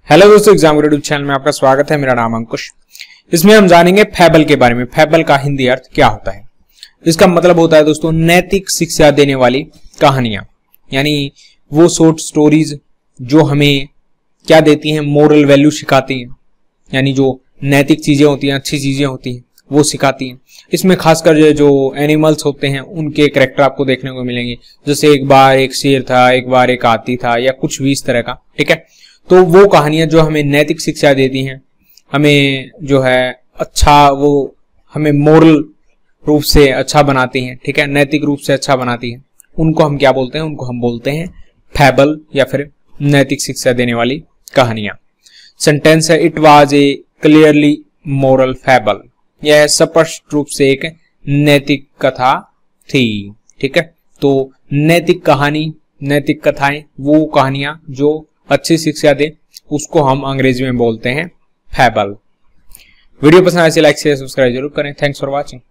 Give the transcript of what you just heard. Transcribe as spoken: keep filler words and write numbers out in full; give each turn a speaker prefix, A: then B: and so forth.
A: Hello दोस्तों, exam YouTube channel में आपका स्वागत है। मेरा नाम अंकुश। इसमें हम जानेंगे फैबल के बारे में। फैबल का हिंदी अर्थ क्या होता है? इसका मतलब होता है दोस्तों नैतिक शिक्षा देने वाली कहानियां, यानी वो शॉर्ट स्टोरीज जो हमें क्या देती हैं, मोरल वैल्यू सिखाती हैं, यानी जो नैतिक चीजें होती हैं, अच्छी चीजें होती हैं, वो सिखाती हैं। इसमें खासकर जो एनिमल्स होते हैं उनके कैरेक्टर आपको देखने को मिलेंगे, जैसे एक बार एक शेर था, एक बार एक हाथी था, या कुछ भी इस तरह का। ठीक है, तो वो कहानियां जो हमें नैतिक शिक्षा देती हैं, हमें जो है अच्छा, वो हमें मोरल रूप से अच्छा बनाती हैं, ठीक है, नैतिक रूप से अच्छा बनाती हैं, उनको हम क्या बोलते हैं? उनको हम बोलते हैं फैबल या फिर नैतिक शिक्षा देने वाली कहानियां। सेंटेंस है, it was a clearly moral fable. यह स्पष्ट रूप से एक नैतिक कथा थी। ठीक है, तो नैतिक कहानी, नैतिक कथाएं, वो कहानियां जो अच्छी शिक्षा दे, उसको हम अंग्रेजी में बोलते हैं फैबल। वीडियो पसंद आए तो लाइक शेयर सब्सक्राइब जरूर करें। Thanks for watching.